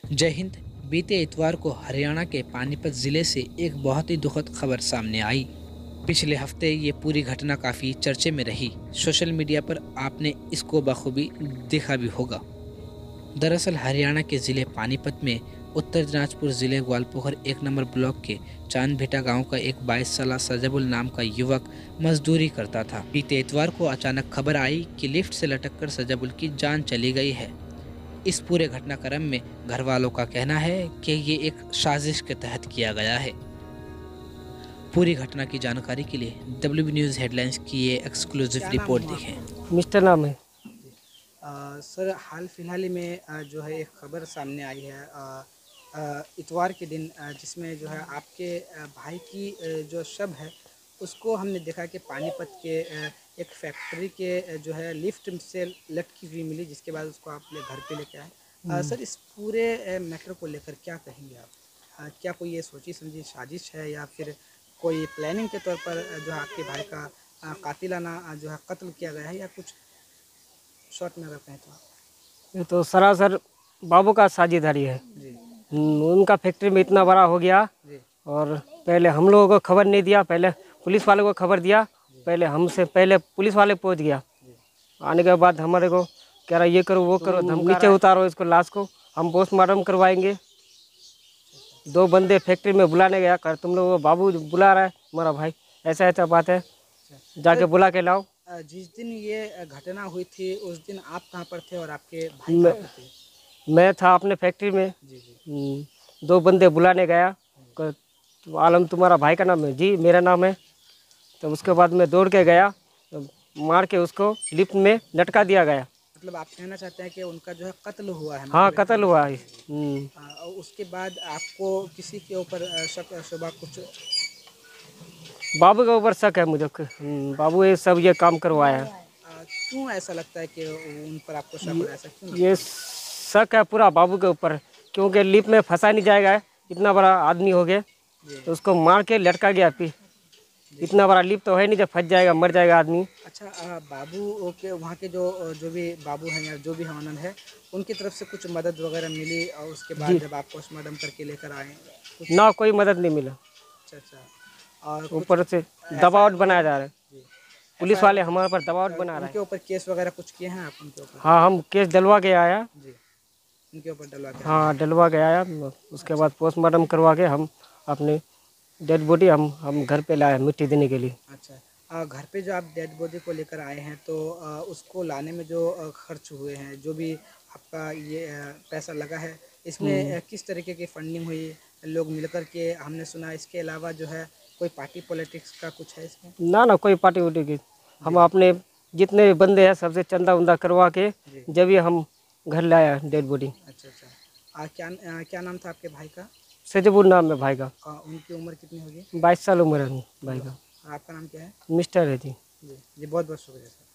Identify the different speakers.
Speaker 1: जय हिंद। बीते इतवार को हरियाणा के पानीपत ज़िले से एक बहुत ही दुखद खबर सामने आई। पिछले हफ्ते ये पूरी घटना काफ़ी चर्चे में रही। सोशल मीडिया पर आपने इसको बखूबी देखा भी होगा। दरअसल हरियाणा के ज़िले पानीपत में उत्तर दिनाजपुर ज़िले ग्वालपोखर 1 नंबर ब्लॉक के चांदभेटा गांव का एक 22 साल सजबुल नाम का युवक मजदूरी करता था। बीते इतवार को अचानक खबर आई कि लिफ्ट से लटककर सजबुल की जान चली गई है। इस पूरे घटनाक्रम में घर वालों का कहना है कि ये एक साजिश के तहत किया गया है। पूरी घटना की जानकारी के लिए WB न्यूज़ हेडलाइंस की ये एक्सक्लूसिव रिपोर्ट देखें।
Speaker 2: मिस्टर नाम है।
Speaker 3: सर, हाल फिलहाल ही में जो है एक खबर सामने आई है इतवार के दिन, जिसमें जो है आपके भाई की जो शव है उसको हमने देखा कि पानीपत के एक फैक्ट्री के जो है लिफ्ट से लटकी हुई मिली, जिसके बाद उसको आप अपने घर पे लेके आए। सर, इस पूरे मैटर को लेकर क्या कहेंगे आप? क्या कोई ये सोची समझी साजिश है या फिर कोई प्लानिंग के तौर पर जो है आपके भाई का कातिलाना जो है कत्ल किया गया है, या कुछ शॉर्ट में अगर कहें तो?
Speaker 2: ये तो सरासर बाबू का साझेदारी है।
Speaker 3: जी
Speaker 2: उनका फैक्ट्री में इतना बड़ा हो गया
Speaker 3: जी
Speaker 2: और पहले हम लोगों को खबर नहीं दिया, पहले पुलिस वाले को खबर दिया, पहले हमसे पहले पुलिस वाले पहुंच गया। आने के बाद हमारे को कह रहा ये करो वो करो, नीचे उतारो इसको, लाश को हम पोस्टमार्टम करवाएंगे। 2 बंदे फैक्ट्री में बुलाने गया, कर तुम लोग बाबू बुला रहा है हमारा भाई, ऐसा ऐसा बात है, जाके बुला के लाओ।
Speaker 3: जिस दिन ये घटना हुई थी उस दिन आप कहाँ पर थे और आपके भाई
Speaker 2: मैं
Speaker 3: कहाँ पर थे?
Speaker 2: मैं था अपने फैक्ट्री में।
Speaker 3: जी जी
Speaker 2: 2 बंदे बुलाने गया, तो आलम तुम्हारा भाई का नाम है? जी मेरा नाम है। तो उसके बाद मैं दौड़ के गया, तो मार के उसको लिफ्ट में लटका दिया गया।
Speaker 3: मतलब आप कहना चाहते हैं कि उनका जो है कत्ल हुआ है,
Speaker 2: हाँ,
Speaker 3: मतलब
Speaker 2: कत्ल हुआ है।
Speaker 3: और उसके बाद आपको किसी के ऊपर शक शुबा कुछ?
Speaker 2: बाबू के ऊपर शक है मुझे। बाबू ये सब ये काम करवाया है।
Speaker 3: क्यों ऐसा लगता है कि उन पर आपको शक हो रहा है? ऐसा क्यों लगता
Speaker 2: ये शक है पूरा बाबू के ऊपर, क्योंकि लिफ्ट में फंसा नहीं जाएगा, इतना बड़ा आदमी हो गया,
Speaker 3: जी
Speaker 2: तो उसको मार के लटका गया। इतना बड़ा लिफ्ट तो है नहीं, जब फंस जाएगा मर जाएगा आदमी।
Speaker 3: अच्छा, बाबू के वहाँ के जो भी बाबू हैं या जो भी हवानंद है, उनकी तरफ से कुछ मदद वगैरह मिली और उसके बाद
Speaker 2: जी
Speaker 3: जब आप पोस्टमार्टम करके लेकर आए कुछ?
Speaker 2: ना, कोई मदद नहीं मिला।
Speaker 3: अच्छा अच्छा। और कुछ
Speaker 2: ऊपर से दबाव बनाया जा रहा है,
Speaker 3: जी
Speaker 2: पुलिस वाले हमारे पर दबाव बना रहा है।
Speaker 3: उनके ऊपर केस वगैरह कुछ किए हैं आप उनके ऊपर?
Speaker 2: हाँ, हम केस डलवा के आया।
Speaker 3: जी, उनके ऊपर डलवा के?
Speaker 2: हाँ, डलवा के आया। उसके बाद पोस्टमार्टम करवा के हम अपने डेड बॉडी हम घर पे लाए मिट्टी देने के लिए।
Speaker 3: अच्छा, घर पे जो आप डेड बॉडी को लेकर आए हैं तो उसको लाने में जो खर्च हुए हैं, जो भी आपका ये पैसा लगा है, इसमें किस तरीके की फंडिंग हुई? लोग मिलकर के, हमने सुना इसके अलावा जो है कोई पार्टी पॉलिटिक्स का कुछ है इसमें?
Speaker 2: ना ना, कोई पार्टी उटी की। हम अपने जितने बंदे हैं सबसे चंदा उंदा करवा के
Speaker 3: जी।
Speaker 2: जब ये हम घर लाया डेड बॉडी।
Speaker 3: अच्छा अच्छा। क्या नाम था आपके भाई का?
Speaker 2: सजबुल नाम है भाई का।
Speaker 3: उनकी उम्र कितनी होगी?
Speaker 2: 22 साल उम्र है भाई का।
Speaker 3: आपका नाम क्या है?
Speaker 2: मिस्टर है जी।
Speaker 3: जी जी, बहुत बहुत शुक्रिया सर।